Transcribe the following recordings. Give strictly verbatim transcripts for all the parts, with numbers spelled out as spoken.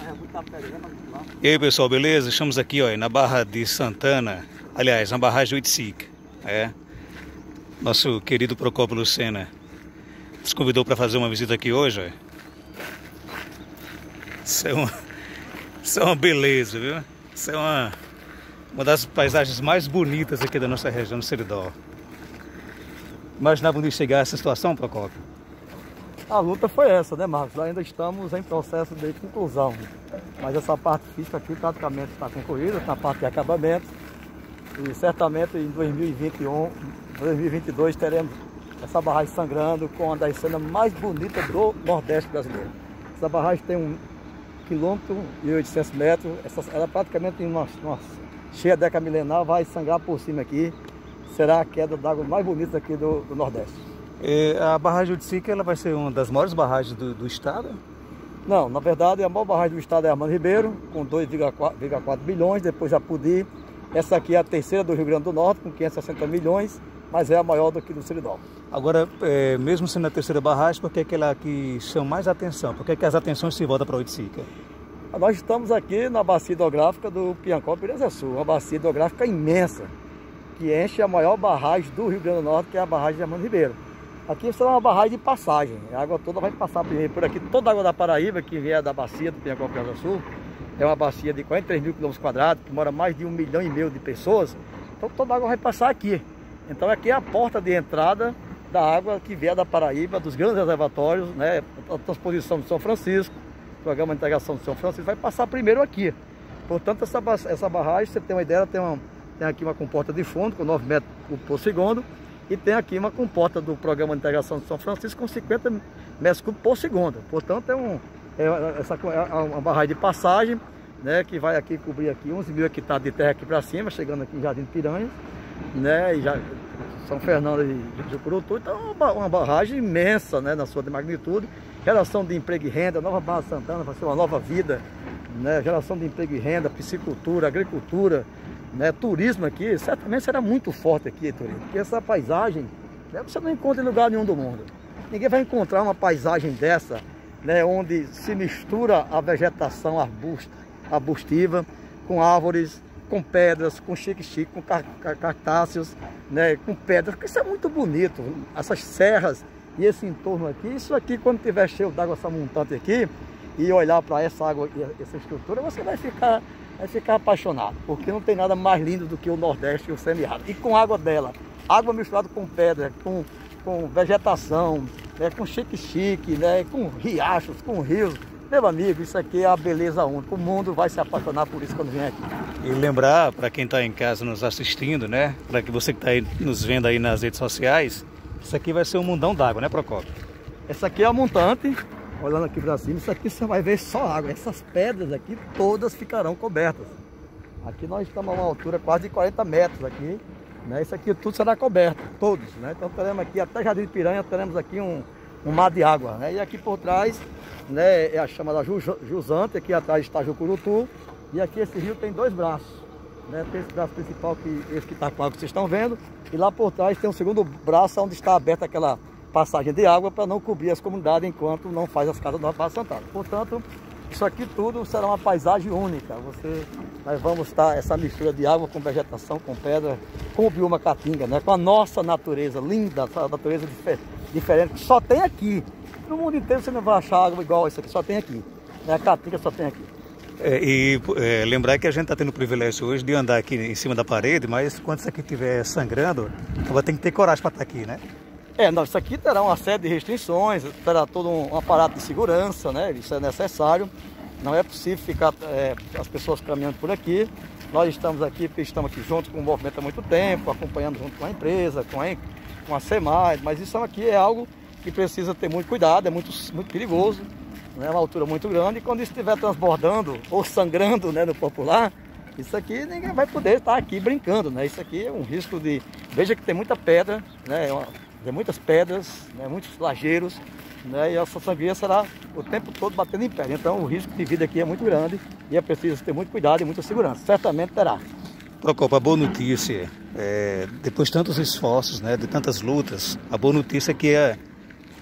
E aí pessoal, beleza? Estamos aqui ó, na Barra de Santana, aliás, na barragem do Oiticica. É. Nosso querido Procópio Lucena nos convidou para fazer uma visita aqui hoje. Ó. Isso é uma, isso é uma beleza, viu? Isso é uma, uma das paisagens mais bonitas aqui da nossa região do Seridó. Imaginava onde chegar essa situação, Procópio? A luta foi essa, né, Marcos? Ainda estamos em processo de conclusão. Mas essa parte física aqui praticamente está concluída, na parte de acabamento. E certamente em dois mil e vinte e um, dois mil e vinte e dois teremos essa barragem sangrando com uma das cenas mais bonitas do Nordeste brasileiro. Essa barragem tem um quilômetro e oitocentos metros. Essa, ela praticamente em uma, uma cheia década milenar vai sangrar por cima aqui. Será a queda d'água mais bonita aqui do, do Nordeste. E a barragem do Oiticica, ela vai ser uma das maiores barragens do, do estado? Não, na verdade a maior barragem do estado é a Armando Ribeiro, com dois vírgula quatro bilhões, depois a Pudi. Essa aqui é a terceira do Rio Grande do Norte, com quinhentos e sessenta milhões, mas é a maior do que do Seridó. Agora, é, mesmo sendo a terceira barragem, por que é aquela que chama mais atenção? Por que é que as atenções se voltam para o Oiticica? Nós estamos aqui na bacia hidrográfica do Piancó-Piranha-Sul, uma bacia hidrográfica imensa, que enche a maior barragem do Rio Grande do Norte, que é a barragem de Armando Ribeiro. Aqui será uma barragem de passagem, a água toda vai passar primeiro por aqui. Toda a água da Paraíba, que vier da bacia do Piancó-Piranha-Sul, é uma bacia de quarenta e três mil quilômetros quadrados, que mora mais de um milhão e meio de pessoas. Então toda a água vai passar aqui. Então aqui é a porta de entrada da água que vier da Paraíba, dos grandes reservatórios, né? A transposição de São Francisco, o programa de integração de São Francisco, vai passar primeiro aqui. Portanto, essa, essa barragem, você tem uma ideia, tem, uma, tem aqui uma comporta de fundo com nove metros por segundo. E tem aqui uma comporta do Programa de Integração de São Francisco com cinquenta metros cúbicos por segundo. Portanto, é, um, é, essa, é uma barragem de passagem, né, que vai aqui cobrir aqui onze mil hectares de terra aqui para cima, chegando aqui em Jardim de Piranha, né, e já, São Fernando e Jucurutu. Então, é uma, uma barragem imensa, né, na sua magnitude. Geração de emprego e renda, Nova Barra Santana vai ser uma nova vida, né, geração de emprego e renda, piscicultura, agricultura, né, turismo aqui, certamente será muito forte aqui, turismo, porque essa paisagem, né, você não encontra em lugar nenhum do mundo. Ninguém vai encontrar uma paisagem dessa, né, onde se mistura a vegetação arbusto, arbustiva com árvores, com pedras, com chique-chique, com cactáceos, né, com pedras, porque isso é muito bonito, essas serras e esse entorno aqui. Isso aqui, quando tiver cheio d'água, essa montante aqui, e olhar para essa água e essa estrutura, você vai ficar... vai ficar apaixonado, porque não tem nada mais lindo do que o Nordeste e o semiárido. E com água dela, água misturada com pedra, com, com vegetação, né, com chique-chique, né, com riachos, com rios. Meu amigo, isso aqui é a beleza única. O mundo vai se apaixonar por isso quando vem aqui. E lembrar, para quem está em casa nos assistindo, né, para que você que está aí nos vendo aí nas redes sociais, isso aqui vai ser um mundão d'água, né, Procópio? Essa aqui é a montante. Olhando aqui para cima, isso aqui você vai ver só água. Essas pedras aqui todas ficarão cobertas. Aqui nós estamos a uma altura quase de quarenta metros aqui, né? Isso aqui tudo será coberto, todos, né? Então teremos aqui até Jardim de Piranha, teremos aqui um, um mar de água, né? E aqui por trás, né, é a chamada Jusante, aqui atrás está Jucurutu. E aqui esse rio tem dois braços, né? Tem esse braço principal, que esse que está com água que vocês estão vendo. E lá por trás tem um segundo braço onde está aberta aquela passagem de água para não cobrir as comunidades enquanto não faz as casas da Barra Santana. Portanto, isso aqui tudo será uma paisagem única. Você, nós vamos estar essa mistura de água com vegetação, com pedra, com o bioma caatinga, né? Com a nossa natureza linda, essa natureza dif diferente que só tem aqui. No mundo inteiro você não vai achar água igual isso aqui, só tem aqui. Né? A caatinga só tem aqui. É, e é, lembrar que a gente está tendo o privilégio hoje de andar aqui em cima da parede, mas quando isso aqui estiver sangrando, vai ter que ter coragem para estar aqui, né? É, não, isso aqui terá uma série de restrições, terá todo um, um aparato de segurança, né? Isso é necessário. Não é possível ficar é, as pessoas caminhando por aqui. Nós estamos aqui porque estamos aqui juntos com o movimento há muito tempo, acompanhando junto com a empresa, com a, com a SEMAI, mas isso aqui é algo que precisa ter muito cuidado, é muito, muito perigoso, né? Uma altura muito grande, e quando isso estiver transbordando ou sangrando, né, no popular, isso aqui ninguém vai poder estar aqui brincando, né? Isso aqui é um risco de... Veja que tem muita pedra, né? É uma... Tem muitas pedras, né, muitos lajeiros, né, e essa sangria será o tempo todo batendo em pedra. Então o risco de vida aqui é muito grande e é preciso ter muito cuidado e muita segurança. Certamente terá. Procópio, a boa notícia, é, depois de tantos esforços, né, de tantas lutas, a boa notícia é que é,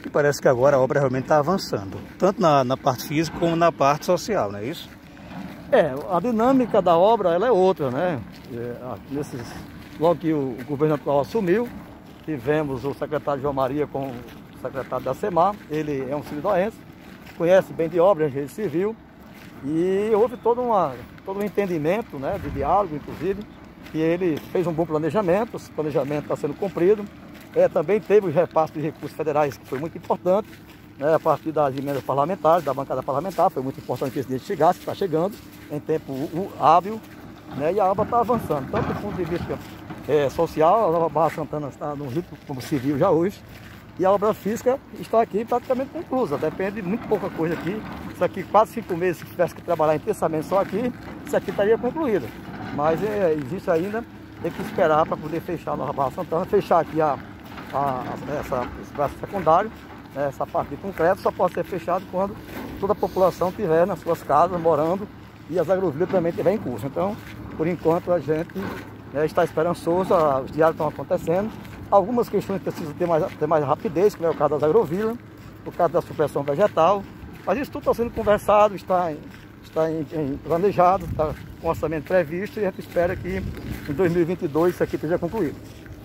E parece que agora a obra realmente está avançando, tanto na, na parte física como na parte social, não é isso? É, a dinâmica da obra ela é outra, né? É, nesses, logo que o, o governo atual assumiu, tivemos o secretário João Maria com o secretário da SEMAR, ele é um silvidoense, conhece bem de obra, engenheiro civil, e houve todo, uma, todo um entendimento, né, de diálogo, inclusive, e ele fez um bom planejamento, esse planejamento está sendo cumprido. É, também teve os repassos de recursos federais, que foi muito importante, né, a partir das emendas parlamentares, da bancada parlamentar, foi muito importante que esse dinheiro chegasse, está chegando em tempo hábil, né, e a obra está avançando, tanto do ponto de vista é, social, a Nova Barra Santana está no ritmo como civil já hoje, e a obra física está aqui praticamente conclusa, depende de muito pouca coisa aqui. Isso aqui, quase cinco meses, se tivesse que trabalhar intensamente só aqui, isso aqui estaria concluído. Mas é, existe ainda, tem que esperar para poder fechar a Nova Barra Santana, fechar aqui a, a, essa, esse braço secundário, né, essa parte de concreto, só pode ser fechado quando toda a população estiver nas suas casas, morando, e as agrovilas também estiverem em curso. Então, por enquanto, a gente né, está esperançoso, os diálogos estão acontecendo. Algumas questões precisam ter mais, ter mais rapidez, como é o caso das agrovilas, o caso da supressão vegetal, mas isso tudo está sendo conversado, está, em, está em, em planejado, está com orçamento previsto e a gente espera que em dois mil e vinte e dois isso aqui esteja concluído.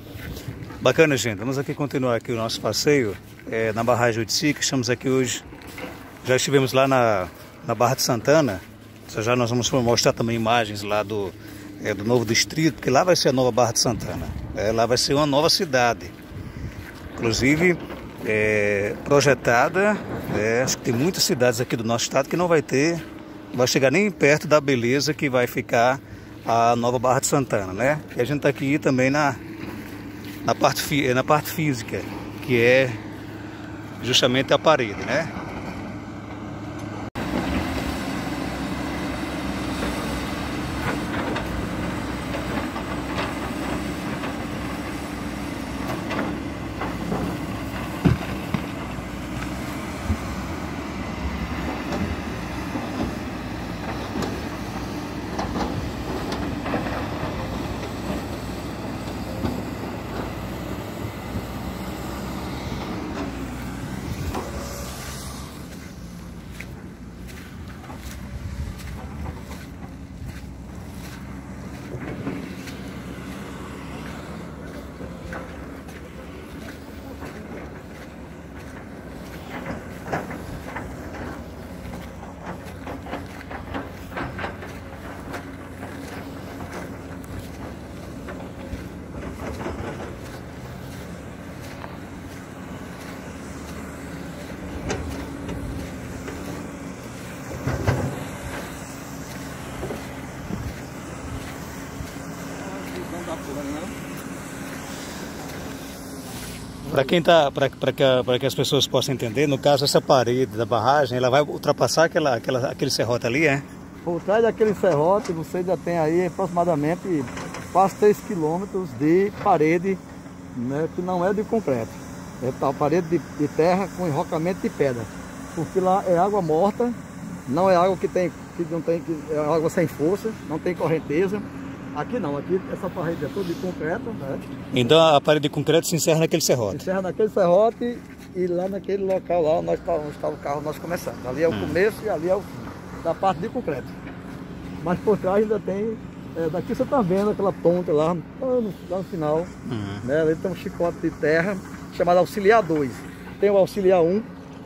Bacana, gente. Vamos aqui continuar aqui o nosso passeio é, na barragem Oiticica. Estamos aqui hoje, já estivemos lá na, na Barra de Santana, já nós vamos mostrar também imagens lá do, é, do novo distrito, porque lá vai ser a nova Barra de Santana. É, lá vai ser uma nova cidade, inclusive é, projetada, é, acho que tem muitas cidades aqui do nosso estado que não vai ter, não vai chegar nem perto da beleza que vai ficar a nova Barra de Santana, né? E a gente está aqui também na, na, parte, na parte física, que é justamente a parede, né? Para quem tá, para que, para que as pessoas possam entender, no caso essa parede da barragem, ela vai ultrapassar aquela, aquela, aquele serrote ali, é? Por trás daquele serrote, você já tem aí aproximadamente quase três quilômetros de parede, né, que não é de concreto. É a parede de, de terra com enrocamento de pedra. Porque lá é água morta, não é água que tem, que não tem, que é água sem força, não tem correnteza. Aqui não, aqui essa parede é toda de concreto, né? Então a parede de concreto se encerra naquele serrote? Se encerra naquele serrote e lá naquele local lá onde está o carro nós começamos. Ali é o hum. começo e ali é o fim da parte de concreto. Mas por trás ainda tem, é, daqui você está vendo aquela ponta lá, lá, no, lá no final, hum. né? Ali tem um chicote de terra chamado auxiliar dois. Tem o auxiliar um,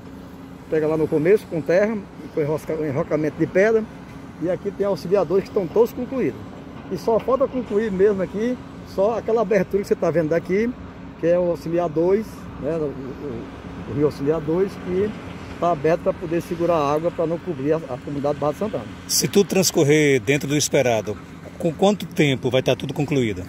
pega lá no começo com terra, com enrocamento de pedra, e aqui tem auxiliar dois que estão todos concluídos. E só falta concluir mesmo aqui, só aquela abertura que você está vendo daqui, que é o auxiliar dois, né, o, o, o rio auxiliar dois, que está aberto para poder segurar a água para não cobrir a, a comunidade Barra de Santana. Se tudo transcorrer dentro do esperado, com quanto tempo vai estar tudo concluído?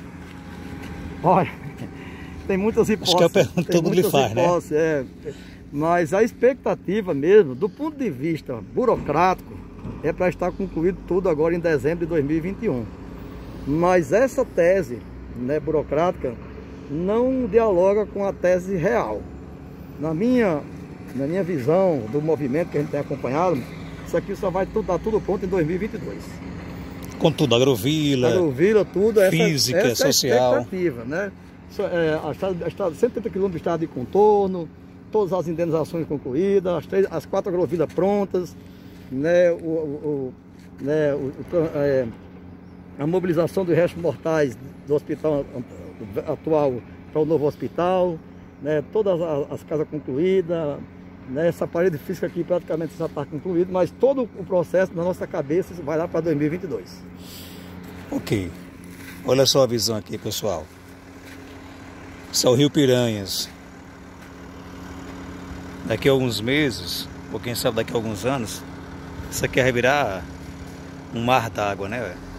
Olha, tem muitas hipóteses. Acho que é a pergunta que todo mundo lhe faz, né? É, mas a expectativa mesmo, do ponto de vista burocrático, é para estar concluído tudo agora em dezembro de dois mil e vinte e um. Mas essa tese, né, burocrática não dialoga com a tese real. Na minha, na minha visão do movimento que a gente tem acompanhado, isso aqui só vai estar tudo pronto em dois mil e vinte e dois. Com tudo, agrovila, agrovila tudo, física, essa, essa social. É a expectativa, né? É, a estrada, a estrada, cento e trinta quilômetros de estrada de contorno, todas as indenizações concluídas, as, três, as quatro agrovilas prontas, né, o, o, né, o, é, a mobilização dos restos mortais do hospital atual para o novo hospital, né, todas as, as casas concluídas, né, essa parede física aqui praticamente já está concluída, mas todo o processo na nossa cabeça vai lá para dois mil e vinte e dois. Ok, olha só a visão aqui, pessoal. Esse é o Rio Piranhas. Daqui a alguns meses, ou quem sabe daqui a alguns anos, isso aqui vai virar um mar d'água, né?